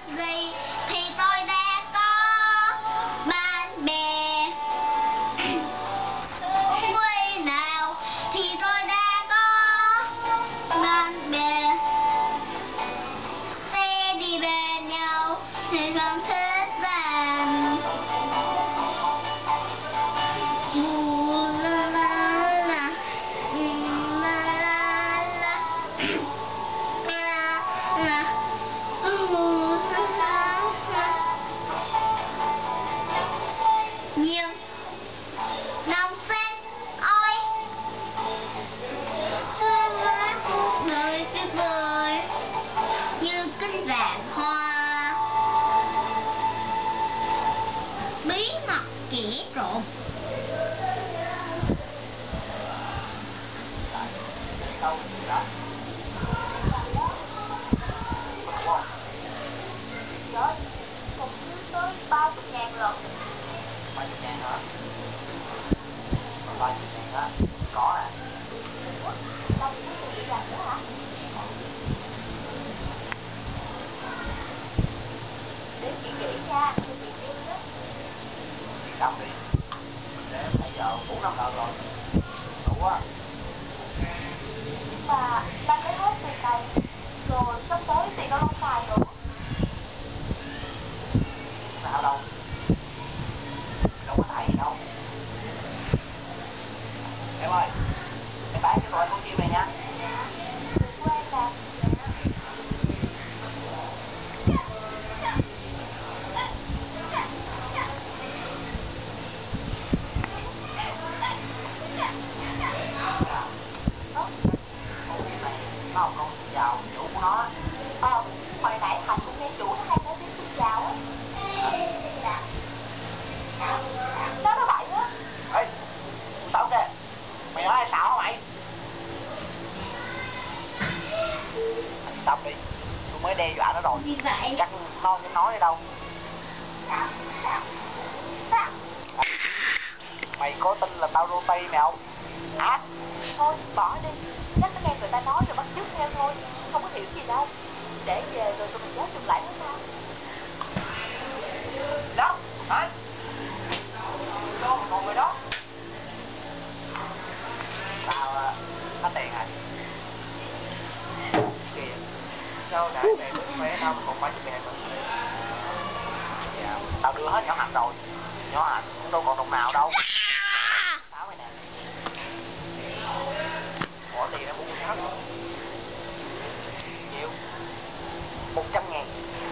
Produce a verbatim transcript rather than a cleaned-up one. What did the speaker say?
gì thì tôi đã có bạn bè. Khi nào thì tôi đã có bạn bè. Sẽ đi bên nhau thì không thích rằng nhiều nồng xanh ôi xuyên với cuộc đời tuyệt vời như cánh vàng hoa bí mật kẻ trộm. Trời, cũng tới ba chục ngàn lần. Ba chục ngàn hả? Ba chục ngàn á, có nè. Đâu có gì làm nữa hả? Để chị nghĩ nha, cho chị đi đó. Chị cầm đi. Để bây giờ bốn năm lần rồi. Đủ á. Nhưng mà đang lấy hết tiền này, rồi sắp tới tiền đâu không xài nữa. Sao đâu? Đâu có xài gì đâu. Em ơi, em bán cho tôi con chim này nha. Đừng quên là Nó không con xin chào chủ của nó. Ờ, hồi nãy Thành cũng nghe chủ nó hay nói tiếng xin chào á. Nó nói bậy á. Ê, sao kìa? Mày nói ai xạo hả mày? Mày yên tâm đi, tôi mới đe dọa nó rồi. Như vậy Chắc nó không dám nói đi đâu. Mày có tin là tao rô tây mày không? Hả? Thôi, bỏ đi. Chắc nó nghe người ta nói rồi bắt chước theo thôi. Không có hiểu gì đâu. Để về rồi tụi mình giáo chung lại nó sao? Đó, hả? Vô, ngồi người đó. Tao hết tiền rồi. Kìa, sao nãy mày mới khoe tao còn ba chục ngàn mà. Dạ, tao đưa hết nhỏ Hạnh rồi. Nhỏ Hạnh cũng đâu còn đồng nào đâu. Sáu mày nè. Bỏ tiền ra mua sáu. Nhiều. Một trăm ngàn.